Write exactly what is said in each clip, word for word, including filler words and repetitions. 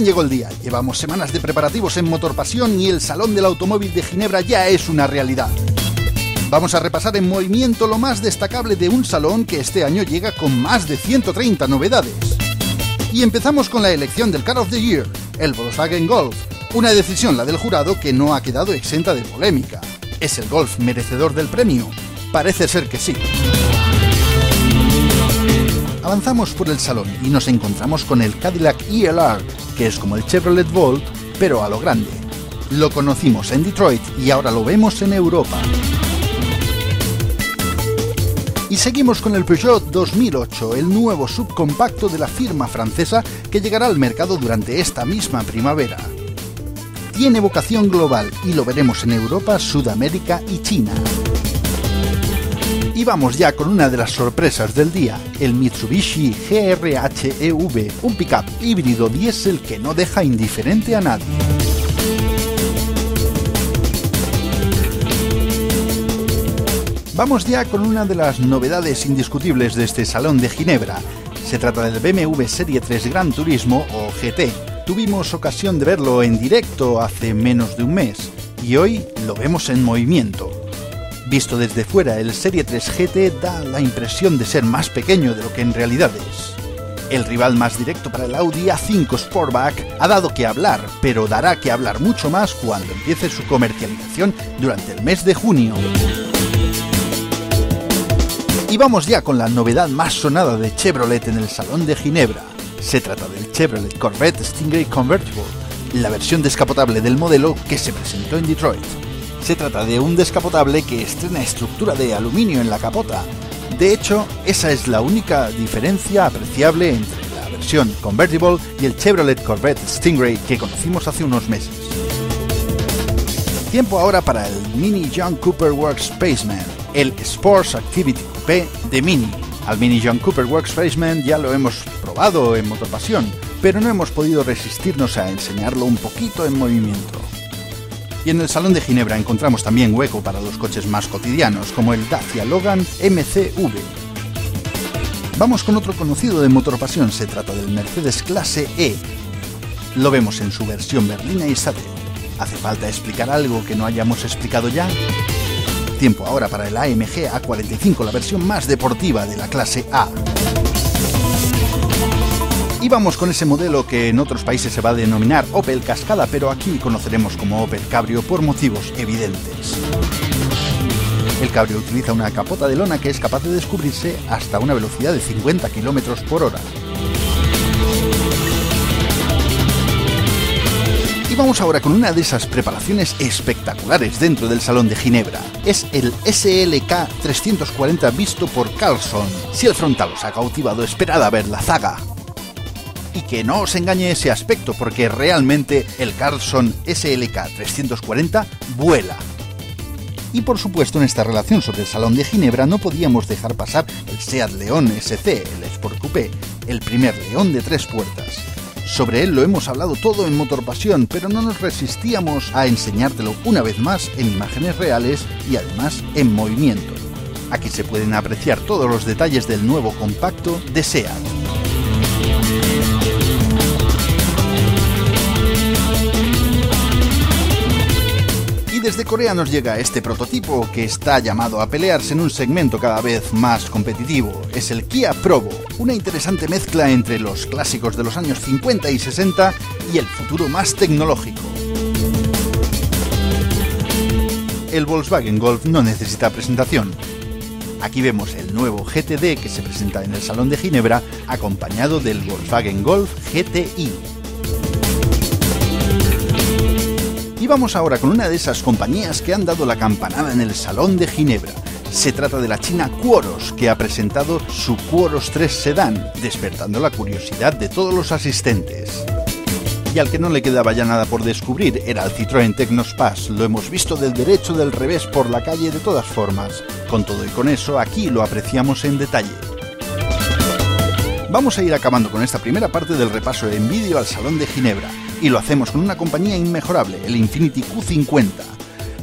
llegó el día. Llevamos semanas de preparativos en Motorpasión y el Salón del Automóvil de Ginebra ya es una realidad. Vamos a repasar en movimiento lo más destacable de un salón que este año llega con más de ciento treinta novedades. Y empezamos con la elección del Car of the Year, el Volkswagen Golf. Una decisión, la del jurado, que no ha quedado exenta de polémica. ¿Es el Golf merecedor del premio? Parece ser que sí. Avanzamos por el salón y nos encontramos con el Cadillac E L R, que es como el Chevrolet Volt, pero a lo grande. Lo conocimos en Detroit y ahora lo vemos en Europa. Y seguimos con el Peugeot dos mil ocho, el nuevo subcompacto de la firma francesa que llegará al mercado durante esta misma primavera. Tiene vocación global y lo veremos en Europa, Sudamérica y China. Y vamos ya con una de las sorpresas del día, el Mitsubishi G R H E V, un pickup híbrido diésel que no deja indiferente a nadie. Vamos ya con una de las novedades indiscutibles de este Salón de Ginebra. Se trata del B M W Serie tres Gran Turismo o G T. Tuvimos ocasión de verlo en directo hace menos de un mes y hoy lo vemos en movimiento. Visto desde fuera, el Serie tres G T da la impresión de ser más pequeño de lo que en realidad es. El rival más directo para el Audi A cinco Sportback ha dado que hablar, pero dará que hablar mucho más cuando empiece su comercialización durante el mes de junio. Y vamos ya con la novedad más sonada de Chevrolet en el Salón de Ginebra. Se trata del Chevrolet Corvette Stingray Convertible, la versión descapotable del modelo que se presentó en Detroit. Se trata de un descapotable que estrena estructura de aluminio en la capota. De hecho, esa es la única diferencia apreciable entre la versión Convertible y el Chevrolet Corvette Stingray que conocimos hace unos meses. Tiempo ahora para el Mini John Cooper Works Spaceman, el Sports Activity Coupé de Mini. Al Mini John Cooper Works Spaceman ya lo hemos probado en Motorpasión, pero no hemos podido resistirnos a enseñarlo un poquito en movimiento. Y en el Salón de Ginebra encontramos también hueco para los coches más cotidianos, como el Dacia Logan M C V. Vamos con otro conocido de Motorpasión, se trata del Mercedes Clase E. Lo vemos en su versión berlina y Sade. ¿Hace falta explicar algo que no hayamos explicado ya? Tiempo ahora para el A M G A cuarenta y cinco, la versión más deportiva de la clase A. Y vamos con ese modelo que en otros países se va a denominar Opel Cascada, pero aquí conoceremos como Opel Cabrio por motivos evidentes. El Cabrio utiliza una capota de lona que es capaz de descubrirse hasta una velocidad de cincuenta kilómetros por hora. Vamos ahora con una de esas preparaciones espectaculares dentro del Salón de Ginebra. Es el S L K trescientos cuarenta visto por Carlson. Si el frontal os ha cautivado, esperad a ver la zaga. Y que no os engañe ese aspecto, porque realmente el Carlson S L K trescientos cuarenta vuela. Y por supuesto, en esta relación sobre el Salón de Ginebra no podíamos dejar pasar el Seat León S C, el Sport Coupé, el primer León de tres puertas. Sobre él lo hemos hablado todo en Motorpasión, pero no nos resistíamos a enseñártelo una vez más en imágenes reales y además en movimiento. Aquí se pueden apreciar todos los detalles del nuevo compacto de Seat. Y desde Corea nos llega este prototipo que está llamado a pelearse en un segmento cada vez más competitivo. Es el Kia Probo, una interesante mezcla entre los clásicos de los años cincuenta y sesenta y el futuro más tecnológico. El Volkswagen Golf no necesita presentación. Aquí vemos el nuevo G T D que se presenta en el Salón de Ginebra, acompañado del Volkswagen Golf G T I. Y vamos ahora con una de esas compañías que han dado la campanada en el Salón de Ginebra. Se trata de la china Quoros, que ha presentado su Quoros tres Sedán, despertando la curiosidad de todos los asistentes. Y al que no le quedaba ya nada por descubrir era el Citroën Technospace. Lo hemos visto del derecho del revés por la calle de todas formas. Con todo y con eso, aquí lo apreciamos en detalle. Vamos a ir acabando con esta primera parte del repaso en vídeo al Salón de Ginebra. Y lo hacemos con una compañía inmejorable, el Infiniti Q cincuenta.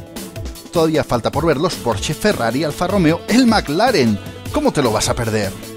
Todavía falta por ver los Porsche, Ferrari, Alfa Romeo, el McLaren. ¿Cómo te lo vas a perder?